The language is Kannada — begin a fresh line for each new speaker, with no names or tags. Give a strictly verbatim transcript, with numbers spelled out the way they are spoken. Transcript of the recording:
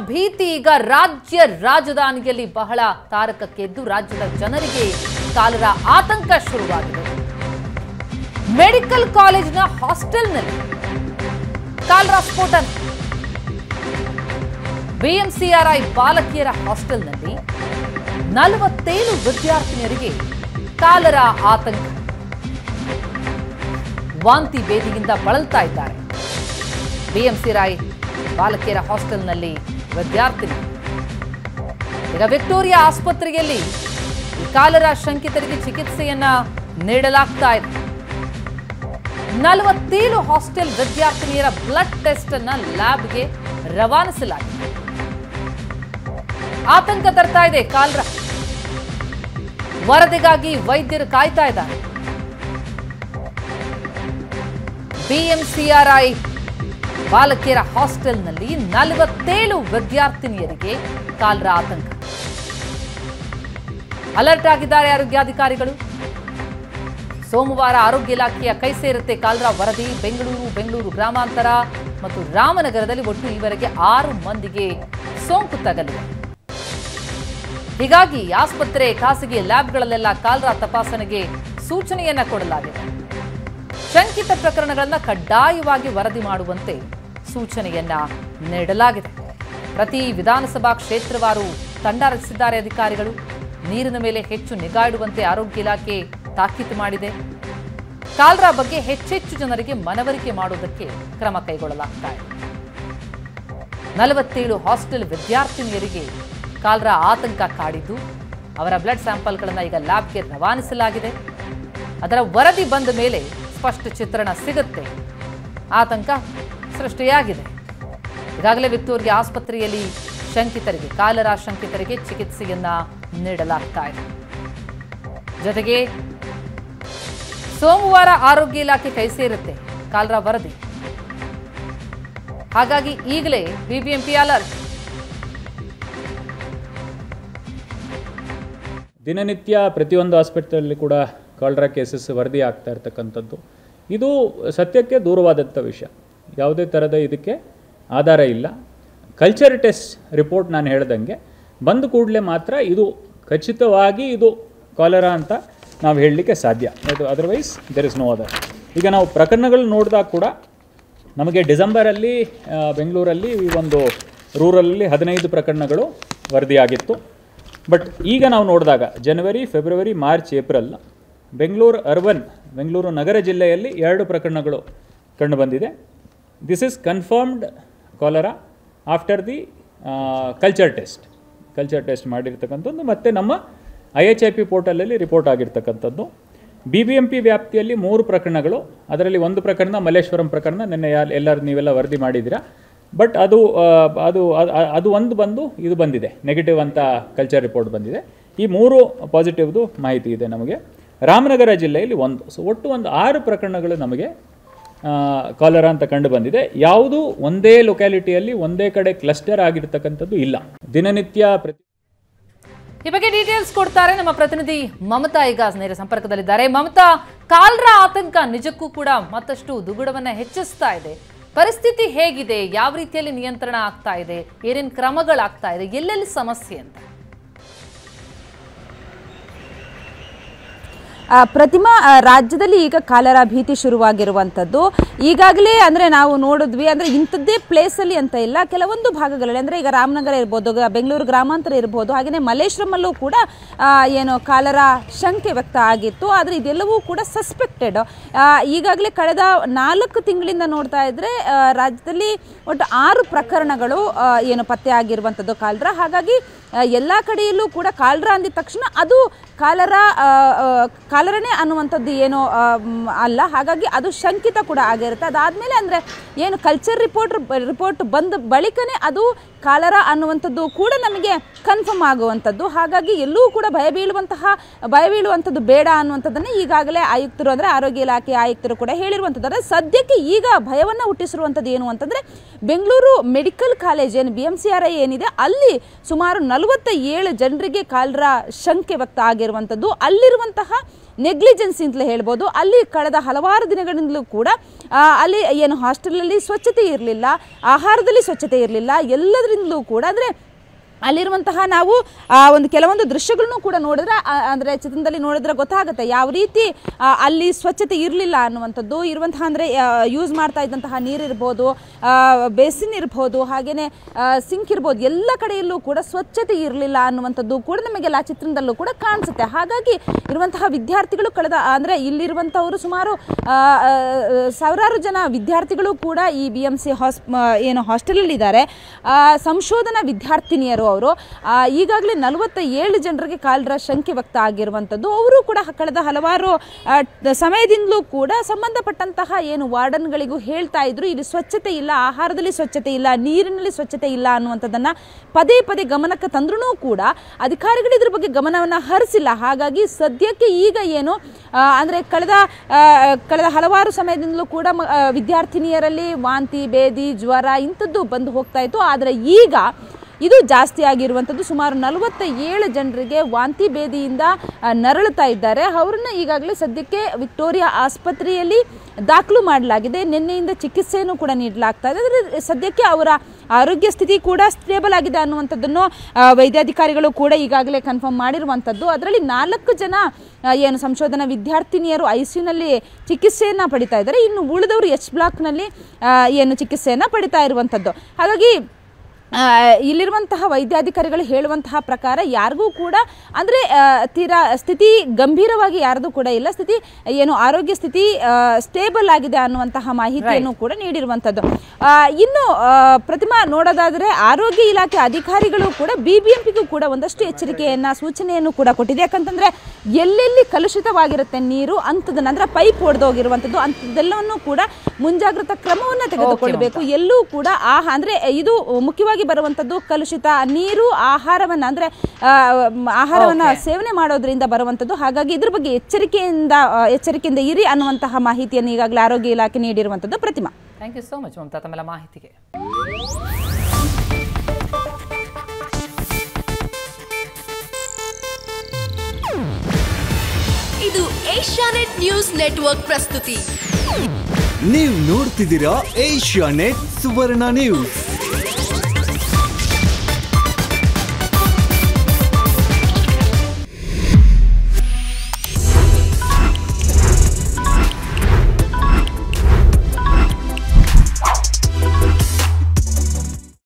ಭೀತಿ ಈಗ ರಾಜ್ಯ ರಾಜಧಾನಿಯಲ್ಲಿ ಬಹಳ ತಾರಕಕ್ಕೆದ್ದು ರಾಜ್ಯದ ಜನರಿಗೆ ಕಾಲರಾ ಆತಂಕ ಶುರುವಾಗಿದೆ. ಮೆಡಿಕಲ್ ಕಾಲೇಜಿನ ಹಾಸ್ಟೆಲ್ನಲ್ಲಿ ಕಾಲರಾ ಸ್ಫೋಟನೆ. ಬಿಎಂಸಿಆರ್ಐ ಬಾಲಕಿಯರ ಹಾಸ್ಟೆಲ್ನಲ್ಲಿ ನಲವತ್ತೇಳು ವಿದ್ಯಾರ್ಥಿನಿಯರಿಗೆ ಕಾಲರಾ ಆತಂಕ. ವಾಂತಿ ಭೇದಿಯಿಂದ ಬಳಲ್ತಾ ಇದ್ದಾರೆ. ಬಿಎಂಸಿಆರ್ಐ ಬಾಲಕಿಯರ ಹಾಸ್ಟೆಲ್ನಲ್ಲಿ ವಿದ್ಯಾರ್ಥಿನಿ. ಈಗ ವಿಕ್ಟೋರಿಯಾ ಆಸ್ಪತ್ರೆಯಲ್ಲಿ ಕಾಲರಾ ಶಂಕಿತರಿಗೆ ಚಿಕಿತ್ಸೆಯನ್ನ ನೀಡಲಾಗ್ತಾ ಇದೆ. ನಲವತ್ತೇಳು ಹಾಸ್ಟೆಲ್ ವಿದ್ಯಾರ್ಥಿನಿಯರ ಬ್ಲಡ್ ಟೆಸ್ಟ್ ಅನ್ನ ಲ್ಯಾಬ್ಗೆ ರವಾನಿಸಲಾಗಿದೆ. ಆತಂಕ ತರ್ತಾ ಇದೆ ಕಾಲರಾ. ವರದಿಗಾಗಿ ವೈದ್ಯರು ಕಾಯ್ತಾ ಇದ್ದಾರೆ. ಬಿಎಂಸಿಆರ್ಐ ಬಾಲಕಿಯರ ಹಾಸ್ಟೆಲ್ನಲ್ಲಿ ನಲವತ್ತೇಳು ವಿದ್ಯಾರ್ಥಿನಿಯರಿಗೆ ಕಾಲರಾ ಆತಂಕ. ಅಲರ್ಟ್ ಆಗಿದ್ದಾರೆ ಆರೋಗ್ಯಾಧಿಕಾರಿಗಳು. ಸೋಮವಾರ ಆರೋಗ್ಯ ಇಲಾಖೆಯ ಕೈ ಸೇರುತ್ತೆ ಕಾಲರಾ ವರದಿ. ಬೆಂಗಳೂರು, ಬೆಂಗಳೂರು ಗ್ರಾಮಾಂತರ ಮತ್ತು ರಾಮನಗರದಲ್ಲಿ ಒಟ್ಟು ಈವರೆಗೆ ಆರು ಮಂದಿಗೆ ಸೋಂಕು ತಗುಲಿದೆ. ಹೀಗಾಗಿ ಆಸ್ಪತ್ರೆ, ಖಾಸಗಿ ಲ್ಯಾಬ್ಗಳಲ್ಲೆಲ್ಲ ಕಾಲರಾ ತಪಾಸಣೆಗೆ ಸೂಚನೆಯನ್ನ ಕೊಡಲಾಗಿದೆ. ಶಂಕಿತ ಪ್ರಕರಣಗಳನ್ನು ಕಡ್ಡಾಯವಾಗಿ ವರದಿ ಮಾಡುವಂತೆ ಸೂಚನೆಯನ್ನ ನೀಡಲಾಗಿದೆ. ಪ್ರತಿ ವಿಧಾನಸಭಾ ಕ್ಷೇತ್ರವಾರು ತಂಡ ರಚಿಸಿದ್ದಾರೆ ಅಧಿಕಾರಿಗಳು. ನೀರಿನ ಮೇಲೆ ಹೆಚ್ಚು ನಿಗಾ ಇಡುವಂತೆ ಆರೋಗ್ಯ ಇಲಾಖೆ ತಾಕೀತು ಮಾಡಿದೆ. ಕಾಲರಾ ಬಗ್ಗೆ ಹೆಚ್ಚೆಚ್ಚು ಜನರಿಗೆ ಮನವರಿಕೆ ಮಾಡುವುದಕ್ಕೆ ಕ್ರಮ ಕೈಗೊಳ್ಳಲಾಗ್ತಾ ಇದೆ. ನಲವತ್ತೇಳು ಹಾಸ್ಟೆಲ್ ವಿದ್ಯಾರ್ಥಿನಿಯರಿಗೆ ಕಾಲರಾ ಆತಂಕ ಕಾಡಿದ್ದು ಅವರ ಬ್ಲಡ್ ಸ್ಯಾಂಪಲ್ಗಳನ್ನು ಈಗ ಲ್ಯಾಬ್ಗೆ ರವಾನಿಸಲಾಗಿದೆ. ಅದರ ವರದಿ ಬಂದ ಮೇಲೆ ಸ್ಪಷ್ಟ ಚಿತ್ರಣ ಸಿಗುತ್ತೆ. ಆತಂಕ ಸೃಷ್ಟಿಯಾಗಿದೆ. ಈಗಾಗಲೇ ವಿಕ್ಟೋರಿಯಾ ಆಸ್ಪತ್ರೆಯಲ್ಲಿ ಶಂಕಿತರಿಗೆ ಕಾಲರಾ ಶಂಕಿತರಿಗೆ ಚಿಕಿತ್ಸೆಯನ್ನ ನೀಡಲಾಗ್ತಾ ಇದೆ. ಜೊತೆಗೆ ಸೋಮವಾರ ಆರೋಗ್ಯ ಇಲಾಖೆ ಕೈ ಸೇರುತ್ತೆ ಕಾಲರಾ ವರದಿ. ಹಾಗಾಗಿ ಈಗಲೇ ಬಿಬಿಎಂಪಿ ಅಲರ್ಟ್.
ದಿನನಿತ್ಯ ಪ್ರತಿಯೊಂದು ಆಸ್ಪತ್ರೆಯಲ್ಲಿ ಕೂಡ ಕಾಲರಾ ಕೇಸಸ್ ವರದಿ ಆಗ್ತಾ ಇರ್ತಕ್ಕಂಥದ್ದು ಇದು ಸತ್ಯಕ್ಕೆ ದೂರವಾದಂಥ ವಿಷಯ. ಯಾವುದೇ ಥರದ ಇದಕ್ಕೆ ಆಧಾರ ಇಲ್ಲ. ಕಲ್ಚರ್ ಟೆಸ್ಟ್ ರಿಪೋರ್ಟ್ ನಾನು ಹೇಳ್ದಂಗೆ ಬಂದ ಕೂಡಲೇ ಮಾತ್ರ ಇದು ಖಚಿತವಾಗಿ ಇದು ಕಾಲರಾ ಅಂತ ನಾವು ಹೇಳಲಿಕ್ಕೆ ಸಾಧ್ಯ. ಅದು otherwise there is no other. ಈಗ ನಾವು ಪ್ರಕರಣಗಳು ನೋಡಿದಾಗ ಕೂಡ ನಮಗೆ ಡಿಸೆಂಬರಲ್ಲಿ ಬೆಂಗಳೂರಲ್ಲಿ ಈ ಒಂದು ರೂರಲಲ್ಲಿ ಹದಿನೈದು ಪ್ರಕರಣಗಳು ವರದಿಯಾಗಿತ್ತು. ಬಟ್ ಈಗ ನಾವು ನೋಡಿದಾಗ ಜನವರಿ, ಫೆಬ್ರವರಿ, March, April Bengaluru urban, Bengaluru ನಗರ ಜಿಲ್ಲೆಯಲ್ಲಿ ಎರಡು ಪ್ರಕರಣಗಳು ಕಂಡು ಬಂದಿದೆ. This is confirmed cholera after the culture test. Culture test ಮಾಡಿರ್ತಕ್ಕಂಥದ್ದು ಮತ್ತು ನಮ್ಮ ಐ ಎಚ್ ಐ ಪಿ ಪೋರ್ಟಲಲ್ಲಿ ರಿಪೋರ್ಟ್ ಆಗಿರ್ತಕ್ಕಂಥದ್ದು. ಬಿ ಬಿ ಎಂ ಪಿ ವ್ಯಾಪ್ತಿಯಲ್ಲಿ ಮೂರು ಪ್ರಕರಣಗಳು, ಅದರಲ್ಲಿ ಒಂದು ಪ್ರಕರಣ ಮಲ್ಲೇಶ್ವರಂ ಪ್ರಕರಣ, ನಿನ್ನೆ ಯಾರು ಎಲ್ಲರೂ ನೀವೆಲ್ಲ ವರದಿ ಮಾಡಿದ್ದೀರಾ. ಬಟ್ ಅದು ಅದು ಅದು ಒಂದು ಬಂದು ಇದು ಬಂದಿದೆ, ನೆಗೆಟಿವ್ ಅಂತ ಕಲ್ಚರ್ ರಿಪೋರ್ಟ್ ಬಂದಿದೆ. ಈ ಮೂರು ಪಾಸಿಟಿವ್ದು ಮಾಹಿತಿ ಇದೆ ನಮಗೆ. ರಾಮನಗರ ಜಿಲ್ಲೆಯಲ್ಲಿ ಒಂದು. ಸೊ ಒಟ್ಟು ಒಂದು ಆರು ಪ್ರಕರಣಗಳು ನಮಗೆ ಕಾಲರಾ ಅಂತ ಕಂಡು ಬಂದಿದೆ. ಯಾವುದು ಒಂದೇ ಲೊಕ್ಯಾಲಿಟಿಯಲ್ಲಿ ಒಂದೇ ಕಡೆ ಕ್ಲಸ್ಟರ್ ಆಗಿರ್ತಕ್ಕಂಥದ್ದು ಇಲ್ಲ. ದಿನನಿತ್ಯ ಪ್ರತಿ
ಈ ಬಗ್ಗೆ ಡೀಟೇಲ್ಸ್ ಕೊಡ್ತಾರೆ ನಮ್ಮ ಪ್ರತಿನಿಧಿ ಮಮತಾ. ಈಗ ನೇರ ಸಂಪರ್ಕದಲ್ಲಿದ್ದಾರೆ. ಮಮತಾ, ಕಾಲರಾ ಆತಂಕ ನಿಜಕ್ಕೂ ಕೂಡ ಮತ್ತಷ್ಟು ದುಗುಡವನ್ನ ಹೆಚ್ಚಿಸ್ತಾ ಇದೆ. ಪರಿಸ್ಥಿತಿ ಹೇಗಿದೆ? ಯಾವ ರೀತಿಯಲ್ಲಿ ನಿಯಂತ್ರಣ ಆಗ್ತಾ ಇದೆ? ಏನೇನು ಕ್ರಮಗಳಾಗ್ತಾ ಇದೆ? ಎಲ್ಲೆಲ್ಲಿ ಸಮಸ್ಯೆ ಅಂತ?
ಪ್ರತಿಮಾ, ರಾಜ್ಯದಲ್ಲಿ ಈಗ ಕಾಲರಾ ಭೀತಿ ಶುರುವಾಗಿರುವಂಥದ್ದು ಈಗಾಗಲೇ ಅಂದರೆ ನಾವು ನೋಡಿದ್ವಿ. ಅಂದರೆ ಇಂಥದ್ದೇ ಪ್ಲೇಸಲ್ಲಿ ಅಂತ ಇಲ್ಲ, ಕೆಲವೊಂದು ಭಾಗಗಳಲ್ಲಿ ಅಂದರೆ ಈಗ ರಾಮನಗರ ಇರ್ಬೋದು, ಬೆಂಗಳೂರು ಗ್ರಾಮಾಂತರ ಇರ್ಬೋದು, ಹಾಗೆಯೇ ಮಲ್ಲೇಶ್ವರಮಲ್ಲೂ ಕೂಡ ಏನು ಕಾಲರಾ ಶಂಕೆ ವ್ಯಕ್ತ ಆಗಿತ್ತು. ಆದರೆ ಇದೆಲ್ಲವೂ ಕೂಡ ಸಸ್ಪೆಕ್ಟೆಡ್. ಈಗಾಗಲೇ ಕಳೆದ ನಾಲ್ಕು ತಿಂಗಳಿಂದ ನೋಡ್ತಾ ಇದ್ದರೆ ರಾಜ್ಯದಲ್ಲಿ ಒಟ್ಟು ಆರು ಪ್ರಕರಣಗಳು ಏನು ಪತ್ತೆ ಆಗಿರುವಂಥದ್ದು ಕಾಲರಾ. ಹಾಗಾಗಿ ಎಲ್ಲ ಕಡೆಯಲ್ಲೂ ಕೂಡ ಕಾಲರಾ ಅಂದಿದ ತಕ್ಷಣ ಅದು ಕಾಲರಾ ಕಾಲರನೇ ಅನ್ನುವಂಥದ್ದು ಏನೋ ಅಲ್ಲ. ಹಾಗಾಗಿ ಅದು ಶಂಕಿತ ಕೂಡ ಆಗಿರುತ್ತೆ. ಅದಾದಮೇಲೆ ಅಂದರೆ ಏನು ಕಲ್ಚರ್ ರಿಪೋರ್ಟ್ ರಿಪೋರ್ಟ್ ಬಂದ ಬಳಿಕನೇ ಅದು ಕಾಲರಾ ಅನ್ನುವಂಥದ್ದು ಕೂಡ ನಮಗೆ ಕನ್ಫರ್ಮ್ ಆಗುವಂಥದ್ದು. ಹಾಗಾಗಿ ಎಲ್ಲೂ ಕೂಡ ಭಯ ಬೀಳುವಂತಹ ಭಯ ಬೀಳುವಂಥದ್ದು ಬೇಡ ಅನ್ನುವಂಥದ್ದನ್ನು ಈಗಾಗಲೇ ಆಯುಕ್ತರು ಅಂದರೆ ಆರೋಗ್ಯ ಇಲಾಖೆ ಆಯುಕ್ತರು ಕೂಡ ಹೇಳಿರುವಂಥದ್ದು. ಅಂದರೆ ಸದ್ಯಕ್ಕೆ ಈಗ ಭಯವನ್ನು ಹುಟ್ಟಿಸಿರುವಂಥದ್ದು ಏನು ಅಂತಂದರೆ ಬೆಂಗಳೂರು ಮೆಡಿಕಲ್ ಕಾಲೇಜ್ ಏನು B M C R I ಏನಿದೆ ಅಲ್ಲಿ ಸುಮಾರು ನಲವತ್ತ ಏಳು ಜನರಿಗೆ ಕಾಲರಾ ಶಂಕೆ ವ್ಯಕ್ತ ಆಗಿರುವಂಥದ್ದು. ಅಲ್ಲಿರುವಂತಹ ನೆಗ್ಲಿಜೆನ್ಸಿ ಅಂತಲೇ ಹೇಳ್ಬೋದು. ಅಲ್ಲಿ ಕಳೆದ ಹಲವಾರು ದಿನಗಳಿಂದಲೂ ಕೂಡ ಅಲ್ಲಿ ಏನು ಹಾಸ್ಟೆಲಲ್ಲಿ ಸ್ವಚ್ಛತೆ ಇರಲಿಲ್ಲ, ಆಹಾರದಲ್ಲಿ ಸ್ವಚ್ಛತೆ ಇರಲಿಲ್ಲ, ಎಲ್ಲದರಿಂದಲೂ ಕೂಡ ಅಂದರೆ ಅಲ್ಲಿರುವಂತಹ ನಾವು ಒಂದು ಕೆಲವೊಂದು ದೃಶ್ಯಗಳನ್ನು ಕೂಡ ನೋಡಿದ್ರೆ ಅಂದರೆ ಚಿತ್ರದಲ್ಲಿ ನೋಡಿದ್ರೆ ಗೊತ್ತಾಗುತ್ತೆ ಯಾವ ರೀತಿ ಅಲ್ಲಿ ಸ್ವಚ್ಛತೆ ಇರಲಿಲ್ಲ ಅನ್ನುವಂಥದ್ದು. ಇರುವಂತಹ ಅಂದರೆ ಯೂಸ್ ಮಾಡ್ತಾ ಇದ್ದಂತಹ ನೀರಿರ್ಬೋದು, ಬೇಸಿನ್ ಇರ್ಬೋದು, ಹಾಗೆಯೇ ಸಿಂಕ್ ಇರ್ಬೋದು, ಎಲ್ಲ ಕಡೆಯಲ್ಲೂ ಕೂಡ ಸ್ವಚ್ಛತೆ ಇರಲಿಲ್ಲ ಅನ್ನುವಂಥದ್ದು ಕೂಡ ನಮಗೆಲ್ಲ ಚಿತ್ರಣದಲ್ಲೂ ಕೂಡ ಕಾಣಿಸುತ್ತೆ. ಹಾಗಾಗಿ ಇರುವಂತಹ ವಿದ್ಯಾರ್ಥಿಗಳು ಕಳೆದ ಅಂದರೆ ಇಲ್ಲಿರುವಂಥವರು ಸುಮಾರು ಸಾವಿರಾರು ಜನ ವಿದ್ಯಾರ್ಥಿಗಳು ಕೂಡ ಈ ಬಿ ಎಂ ಸಿ ಹಾಸ್ ಏನು ಹಾಸ್ಟೆಲಲ್ಲಿದ್ದಾರೆ. ಸಂಶೋಧನಾ ವಿದ್ಯಾರ್ಥಿನಿಯರು ಅವರು ಈಗಾಗಲೇ ನಲವತ್ತ ಏಳು ಜನರಿಗೆ ಕಾಲರ ಶಂಕೆ ವ್ಯಕ್ತ ಆಗಿರುವಂಥದ್ದು. ಅವರು ಕೂಡ ಕಳೆದ ಹಲವಾರು ಸಮಯದಿಂದಲೂ ಕೂಡ ಸಂಬಂಧಪಟ್ಟಂತಹ ಏನು ವಾರ್ಡನ್ಗಳಿಗೂ ಹೇಳ್ತಾ ಇದ್ರು ಇಲ್ಲಿ ಸ್ವಚ್ಛತೆ ಇಲ್ಲ, ಆಹಾರದಲ್ಲಿ ಸ್ವಚ್ಛತೆ ಇಲ್ಲ, ನೀರಿನಲ್ಲಿ ಸ್ವಚ್ಛತೆ ಇಲ್ಲ ಅನ್ನುವಂಥದ್ದನ್ನು ಪದೇ ಪದೇ ಗಮನಕ್ಕೆ ತಂದ್ರೂ ಕೂಡ ಅಧಿಕಾರಿಗಳು ಇದ್ರ ಬಗ್ಗೆ ಗಮನವನ್ನು ಹರಿಸಿಲ್ಲ. ಹಾಗಾಗಿ ಸದ್ಯಕ್ಕೆ ಈಗ ಏನು ಅಂದರೆ ಕಳೆದ ಕಳೆದ ಹಲವಾರು ಸಮಯದಿಂದಲೂ ಕೂಡ ವಿದ್ಯಾರ್ಥಿನಿಯರಲ್ಲಿ ವಾಂತಿ, ಬೇದಿ, ಜ್ವರ ಇಂಥದ್ದು ಬಂದು ಹೋಗ್ತಾ ಇತ್ತು. ಆದರೆ ಈಗ ಇದು ಜಾಸ್ತಿ ಆಗಿರುವಂಥದ್ದು. ಸುಮಾರು ನಲವತ್ತ ಏಳು ಜನರಿಗೆ ವಾಂತಿ ಬೇದಿಯಿಂದ ನರಳುತ್ತಾ ಇದ್ದಾರೆ. ಅವರನ್ನು ಈಗಾಗಲೇ ಸದ್ಯಕ್ಕೆ ವಿಕ್ಟೋರಿಯಾ ಆಸ್ಪತ್ರೆಯಲ್ಲಿ ದಾಖಲು ಮಾಡಲಾಗಿದೆ. ನಿನ್ನೆಯಿಂದ ಚಿಕಿತ್ಸೆಯನ್ನು ಕೂಡ ನೀಡಲಾಗ್ತಾ ಇದೆ. ಆದರೆ ಸದ್ಯಕ್ಕೆ ಅವರ ಆರೋಗ್ಯ ಸ್ಥಿತಿ ಕೂಡ ಸ್ಟೇಬಲ್ ಆಗಿದೆ ಅನ್ನುವಂಥದ್ದನ್ನು ವೈದ್ಯಾಧಿಕಾರಿಗಳು ಕೂಡ ಈಗಾಗಲೇ ಕನ್ಫರ್ಮ್ ಮಾಡಿರುವಂಥದ್ದು. ಅದರಲ್ಲಿ ನಾಲ್ಕು ಜನ ಏನು ಸಂಶೋಧನಾ ವಿದ್ಯಾರ್ಥಿನಿಯರು ಐ ಸಿ ಯುನಲ್ಲಿ ಚಿಕಿತ್ಸೆಯನ್ನು ಪಡಿತಾ ಇದ್ದಾರೆ. ಇನ್ನು ಉಳಿದವರು ಎಚ್ ಬ್ಲಾಕ್ನಲ್ಲಿ ಏನು ಚಿಕಿತ್ಸೆಯನ್ನು ಪಡಿತಾ ಇರುವಂಥದ್ದು. ಹಾಗಾಗಿ ಇಲ್ಲಿರುವಂತಹ ವೈದ್ಯಾಧಿಕಾರಿಗಳು ಹೇಳುವಂತಹ ಪ್ರಕಾರ ಯಾರಿಗೂ ಕೂಡ ಅಂದರೆ ತೀರಾ ಸ್ಥಿತಿ ಗಂಭೀರವಾಗಿ ಯಾರ್ದು ಕೂಡ ಇಲ್ಲ, ಸ್ಥಿತಿ ಏನು ಆರೋಗ್ಯ ಸ್ಥಿತಿ ಸ್ಟೇಬಲ್ ಆಗಿದೆ ಅನ್ನುವಂತಹ ಮಾಹಿತಿಯನ್ನು ಕೂಡ ನೀಡಿರುವಂಥದ್ದು. ಇನ್ನು ಪ್ರತಿಮಾ ನೋಡೋದಾದರೆ ಆರೋಗ್ಯ ಇಲಾಖೆ ಅಧಿಕಾರಿಗಳು ಕೂಡ ಬಿ ಬಿ ಎಂ ಪಿಗೂ ಕೂಡ ಒಂದಷ್ಟು ಎಚ್ಚರಿಕೆಯನ್ನು ಸೂಚನೆಯನ್ನು ಕೂಡ ಕೊಟ್ಟಿದೆ. ಯಾಕಂತಂದರೆ ಎಲ್ಲೆಲ್ಲಿ ಕಲುಷಿತವಾಗಿರುತ್ತೆ ನೀರು ಅಂಥದನ್ನು ಅಂದರೆ ಪೈಪ್ ಒಡೆದೋಗಿರುವಂಥದ್ದು ಅಂಥದ್ದೆಲ್ಲವನ್ನು ಕೂಡ ಮುಂಜಾಗ್ರತಾ ಕ್ರಮವನ್ನು ತೆಗೆದುಕೊಳ್ಬೇಕು. ಎಲ್ಲೂ ಕೂಡ ಆ ಅಂದರೆ ಇದು ಮುಖ್ಯವಾಗಿ ಬರುವಂಥದ್ದು ಕಲುಷಿತ ನೀರು, ಆಹಾರವನ್ನು ಅಂದರೆ ಆಹಾರವನ್ನು ಸೇವನೆ ಮಾಡೋದ್ರಿಂದ ಬರುವಂಥದ್ದು. ಹಾಗಾಗಿ ಇದ್ರ ಬಗ್ಗೆ ಎಚ್ಚರಿಕೆಯಿಂದ ಎಚ್ಚರಿಕೆಯಿಂದ ಇರಿ ಅನ್ನುವಂತಹ ಮಾಹಿತಿಯನ್ನು ಈಗಾಗಲೇ ಆರೋಗ್ಯ ಇಲಾಖೆ ನೀಡಿರುವಂಥದ್ದು. Pratima,
thank you so much Mamata ತಮ್ಮೆಲ್ಲ ಮಾಹಿತಿಗೆ.
ಇದು ಏಷ್ಯಾನೆಟ್ ನ್ಯೂಸ್ ನೆಟ್ವರ್ಕ್ ಪ್ರಸ್ತುತಿ.
ನೀವು ನೋಡ್ತಿದ್ದೀರಾ ಏಷ್ಯಾನೆಟ್ ಸುವರ್ಣ ನ್ಯೂಸ್.